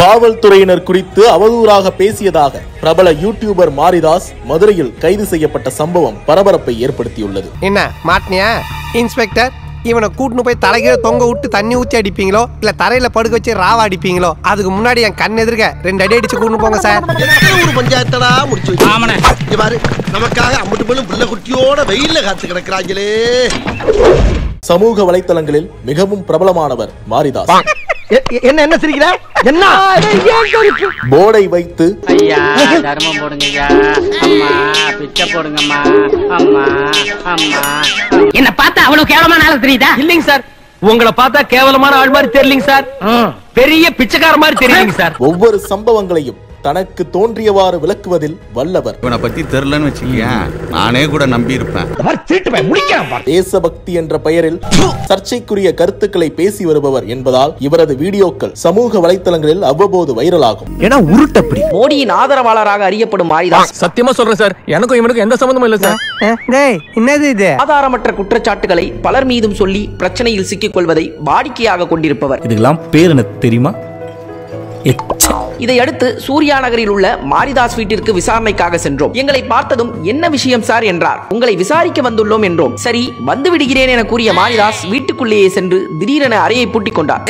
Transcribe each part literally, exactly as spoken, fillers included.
காவல்துறையினர் குறித்து அவதூறாக பேசியதாக பிரபல யூடியூபர் மாரிதாஸ் மதுரையில் கைது செய்யப்பட்ட சம்பவம் பரபரப்பை ஏற்படுத்தியுள்ளது. என்ன மாட்டினியா இன்ஸ்பெக்டர்? இவனை கூட்டுன்னு போய் தலைகீழ தொங்க விட்டு தண்ணி ஊற்றி அடிப்பீங்களோ இல்ல தரையில படுக்க வச்சு ராவா அடிப்பீங்களோ? அதுக்கு முன்னாடி என் கண் எதிர்க்க ரெண்டு அடி அடிச்சு கூட்டு போங்க சார். ஒரு பஞ்சாயத்தடா முடிச்சு பாரு. நமக்காக அம்பட்டு பெண்ணும் புள்ள குட்டியோட வெயில்ல காத்து கிடக்குறாங்களே. சமூக வலைத்தளங்களில் மிகவும் பிரபலமானவர் மாரிதாஸ். என்ன என்ன சிரிக்கிற? என்ன போர்டை வைத்து ஐயா தர்மம் போடுங்கய்யா, அம்மா பிச்சை போடுங்கம்மா, அம்மா அம்மா. என்ன பார்த்தா அவ்வளவு கேவலமான ஆளு தெரியுதா? இல்லைங்க சார், உங்களை பார்த்தா கேவலமான ஆள் மாதிரி தெரியலங்க சார், பெரிய பிச்சைக்கார மாதிரி தெரியுங்க சார். ஒவ்வொரு சம்பவங்களையும் தனக்கு தோன்றியவாறு விளக்குவதில் வல்லவர். இவனை பத்தி தெரியலன்னு வச்சுக்கியா, நானே கூட நம்பி இருப்பேன். தேசபக்தி என்ற பெயரில் சர்ச்சைக்குரிய கருத்துக்களை பேசி வருபவர் என்பதால் இவரது வீடியோக்கள் சமூக வலைத்தளங்களில் அவ்வப்போது வைரலாகும். ஏன்னா உருட்டப்படி மோடியின் ஆதரவாளராக அறியப்படும் மாரிதாஸ். சத்தியமா சொல்றேன் சார், எனக்கும் இவனுக்கும் எந்த சம்பந்தமும் இல்ல சார். என்னது இது? ஆதாரமற்ற குற்றச்சாட்டுகளை பலர் மீதும் சொல்லி பிரச்சனையில் சிக்கிக் கொள்வதை வாடிக்கையாக கொண்டிருப்பவர். இதுக்கெல்லாம் பேர் என்ன தெரியுமா? இதையடுத்து சூர்யா நகரில் உள்ள மாரிதாஸ் வீட்டிற்கு விசாரணைக்காக சென்றோம். எங்களை பார்த்ததும் என்ன விஷயம் சார் என்றார். உங்களை விசாரிக்க வந்துள்ளோம் என்றோம். சரி வந்து விடுகிறேன் என கூறிய மாரிதாஸ் வீட்டுக்குள்ளேயே சென்று திடீரென அறையை பூட்டிக் கொண்டார்.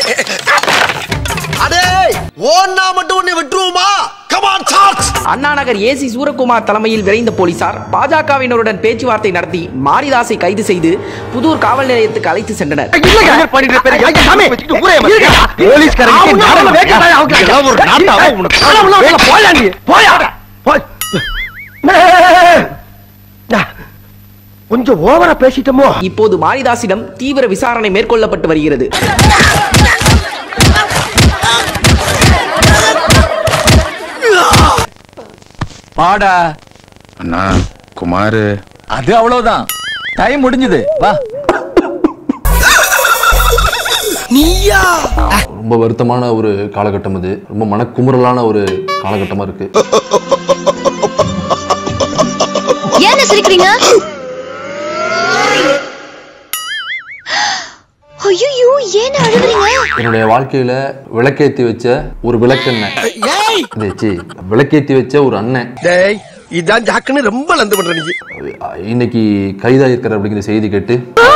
அண்ணா நகர் ஏசி சூரகுமார் தலைமையில் விரைந்த போலீசார் பாஜகவினருடன் பேச்சுவார்த்தை நடத்தி மாரிதாஸை கைது செய்து புதூர் காவல் நிலையத்துக்கு அழைத்து சென்றனர். கொஞ்சம் ஓவரா பேசிட்டோமோ? இப்போது மாரிதாஸிடம் தீவிர விசாரணை மேற்கொள்ளப்பட்டு வருகிறது. பாடா அண்ணா குமாரு, அது அவ்வளவுதான், டைம் முடிஞ்சது, வா. ரொம்ப வருத்தமான ஒரு காலகட்டம் இது. ரொம்ப மனக்குமுறலான ஒரு காலகட்டமா இருக்கு. ஏன் சிரிக்கிறீங்க? ஐயோ ஏன் அழுகுறீங்க? என்னுடைய வாழ்க்கையில விளக்கேத்தி வச்ச ஒரு விளக்கெண்ணெய், விளக்கேத்தி வச்ச ஒரு அண்ணன் இதான் ஜாக்குன்னு ரொம்ப லந்து பண்ற நீ. இன்னைக்கு கைதாயிருக்கிற அப்படிங்கிற செய்தி கேட்டு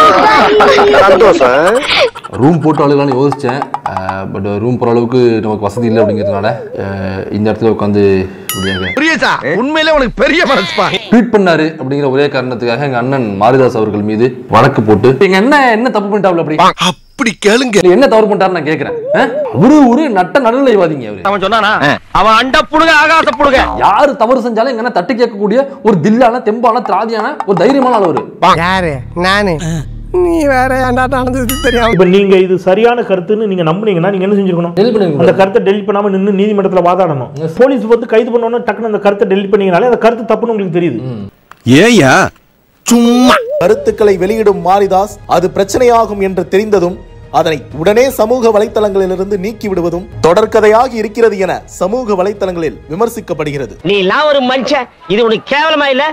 ரூம் போட்டு அழுகலான்னு யோசிச்சேன். பட் ரூம் போற அளவுக்கு நமக்கு வசதி இல்லை அப்படிங்கிறதுனால இந்த இடத்துல உட்காந்து உண்மையிலே உனக்கு பெரிய மனசுப்பா. ட்வீட் பண்ணாரு அப்படிங்கிற ஒரே காரணத்துக்காக எங்க அண்ணன் மாரிதாஸ் அவர்கள் மீது வழக்கு போட்டு எங்க அண்ணன் என்ன தப்பு பண்ணிட்டாப்ல அப்படி அப்படி கேளுங்க, என்ன தவறு பண்ணிட்டாரு நான் கேக்குறேன். அவரு ஒரு நட்ட நடுநிலைவாதிங்க. அவரு அவன் சொன்னானா, அவன் அண்ட புடுங்க ஆகாச புடுங்க. யாரு தவறு செஞ்சாலும் எங்க அண்ணன் தட்டி கேட்கக்கூடிய ஒரு தில்லான தெம்பான திராதியான ஒரு தைரியமான ஆள் அவரு. யாரு? நானு. நீ வேற ஏன்டா நடந்தது தெரியாம. இப்ப நீங்க இது சரியான கருத்துன்னு நீங்க நம்புனீங்கன்னா நீங்க என்ன செஞ்சிருக்கணும்? அந்த கருத்தை டெலிட் பண்ணாம நின்று நீதிமன்றத்துல வாதாடணும். போலீஸ் வந்து கைது பண்ணனும், டக்குனு அந்த கருத்தை டெலிட் பண்ணீங்கனாலே அந்த கருத்து தப்புன்னு உங்களுக்கு தெரியுது. ஏயா சும்மா கருத்துக்களை வெளியிடும் மாரிதாஸ் அது பிரச்சனையாகும் என்று தெரிந்ததும் அதனை உடனே சமூக வலைத்தளங்களிலிருந்து நீக்கி விடுவதும் தொடர்கதையாகி இருக்கிறது என சமூக வலைத்தளங்களில் விமர்சிக்கப்படுகிறது. நீ எல்லாம் ஒரு மனுஷன், இது உனக்கு கேவலமா இல்ல?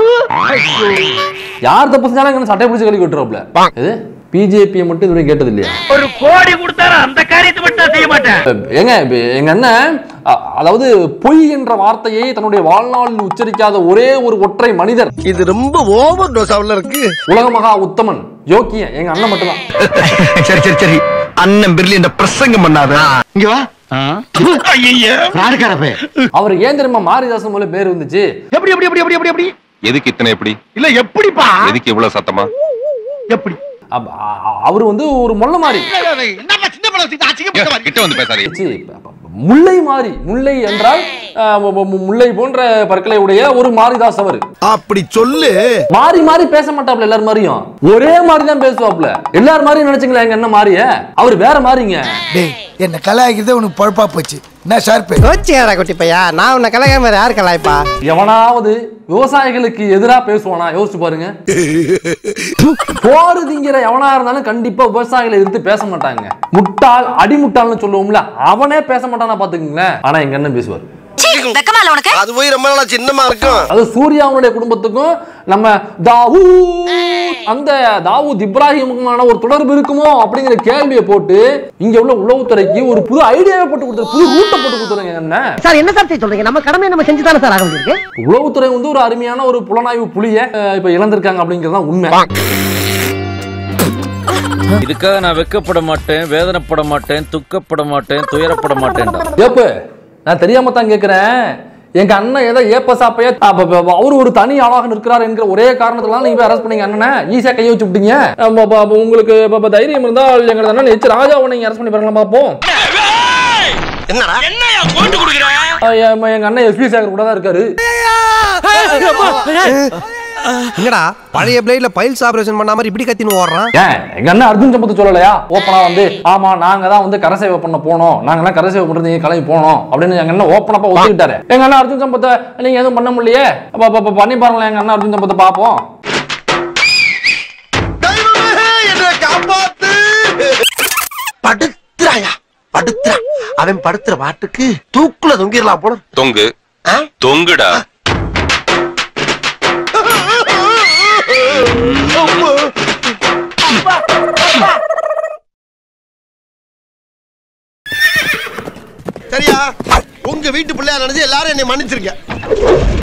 யார் தப்பு செஞ்சாலும் சட்டை பிடிச்சு கழுவி விட்டுறாப்ல. பிஜேபி மட்டும் இதுவரை கேட்டது இல்லையா? ஒரு கோடி கொடுத்தாரு அந்த காரியத்தை மட்டும் செய்ய மாட்டேன். எங்க எங்க அண்ணன் அதாவது பொய் என்ற வார்த்தையை தன்னுடைய வாழ்நாளில் உச்சரிக்காத ஒரே ஒரு ஒற்றை மனிதர். இது ரொம்ப ஓவர் டோஸாவுல இருக்கு. உலக மகா உத்தமன் யோக்கியன் எங்க அண்ணன் மட்டும்தான். சரி சரி சரி, அண்ணன் பிரில்லியன்ட் பிரசங்கம் பண்ணாத. இங்க வா. அவர் ஏன் தெரியுமா மாரிதாஸ் மூலம் பேர் வந்துச்சு? எப்படி எப்படி எப்படி எப்படி எப்படி எதுக்கு இத்தனை எப்படி இல்ல எப்படிப்பா? எதுக்கு இவ்வளவு சத்தமா? எப்படி அவர் வந்து ஒரு முல்லை மாறி, கிட்ட வந்து பேசாதீங்க. முல்லை மாறி, முல்லை என்றால் முல்லை போன்ற பற்களை உடைய ஒரு மாரிதாஸ் அவர். அப்படி சொல்லு. மாறி மாறி பேச மாட்டாப்ல, எல்லாரும் மாதிரியும் ஒரே மாதிரி தான் பேசுவாப்ல. எல்லாரும் மாதிரியும் நினைச்சுங்களா எங்க என்ன மாறிய? அவர் வேற மாறிங்க. என்ன கலாய்க்கிறதே உனக்கு பழப்பா போச்சு. என்ன ஷார்ப்பு கோச்சியாடா குட்டி பையா, நான் உன்னை கலாய்க்காம யாரு கலாய்ப்பா? எவனாவது விவசாயிகளுக்கு எதிராக பேசுவானா? யோசிச்சு பாருங்க. போரு திங்கிற எவனா இருந்தாலும் கண்டிப்பா விவசாயிகளை எதிர்த்து பேச மாட்டாங்க. முட்டாள் அடிமுட்டாள்னு சொல்லுவோம்ல, அவனே பேச மாட்டானா பாத்துக்கீங்களேன். ஆனா எங்க அண்ணன் பேசுவார். அது போய் ரொம்ப நாளா சின்னமா இருக்கும். அது சூர்யாவுடைய குடும்பத்துக்கும் நம்ம தாவூத் அந்த தாவூத் இப்ராஹிமுக்குமான ஒரு தொடர்பு இருக்குமோ அப்படிங்கிற கேள்வியை போட்டு இங்க உள்ள உளவுத்துறைக்கு ஒரு புது ஐடியாவை போட்டு கொடுத்தாரு, புது ரூட்டை போட்டு கொடுத்தாருங்க. என்ன சார் என்ன சார் சொல்றீங்க? நம்ம கடமையை நம்ம செஞ்சு தானே சார் ஆக முடியுது. உளவுத்துறை வந்து ஒரு அருமையான ஒரு புலனாய்வு புலிய இப்ப இழந்திருக்காங்க அப்படிங்கிறது தான் உண்மை. இதுக்காக நான் வெக்கப்பட மாட்டேன், வேதனைப்பட மாட்டேன், துக்கப்பட மாட்டேன், துயரப்பட மாட்டேன். ஏப்பு நான் தெரியாம தான் கேட்கிறேன். எங்க அண்ணன் ஏதோ ஏப்ப சாப்பைய அவரு ஒரு தனி ஆளாக இருக்கிறார் என்கிற ஒரே காரணத்துல நீங்க அரெஸ்ட் பண்ணீங்க. அண்ணனை ஈஸியா கைய வச்சு விட்டீங்க. உங்களுக்கு தைரியம் இருந்தால் எங்க அண்ணன் எச் ராஜாவை நீங்க அரெஸ்ட் பண்ணி பாருங்களா பாப்போம். எங்க அண்ணன் எஸ்பி சேகர் கூட தான் இருக்காரு. என்னடா பழைய பிளேட்ல பைல்ஸ் ஆபரேஷன் பண்ண மாதிரி இப்படி கத்தின்னு ஓடுறான்? எங்க அண்ணன் அர்ஜுன் சம்பத்து சொல்லலையா ஓப்பனா வந்து ஆமா நாங்க தான் வந்து கரை சேவை பண்ண போனோம், நாங்க எல்லாம் கரை சேவை பண்றது நீங்க கிளம்பி போனோம் அப்படின்னு எங்க அண்ணன் ஓப்பனப்பா ஒத்துக்கிட்டாரு. எங்க அண்ணன் அர்ஜுன் சம்பத்தை நீங்க எதுவும் பண்ண முடியலையே, பண்ணி பாருங்களேன் எங்க அண்ணன் அர்ஜுன் சம்பத்தை பாப்போம். படுத்துறாயா படுத்துறா அவன் படுத்துற பாட்டுக்கு தூக்குல தொங்கிடலாம் போல. தொங்கு தொங்குடா. சரியா உங்க வீட்டு பிள்ளையா நினைச்சு எல்லாரும் என்னை மன்னிச்சிருக்க.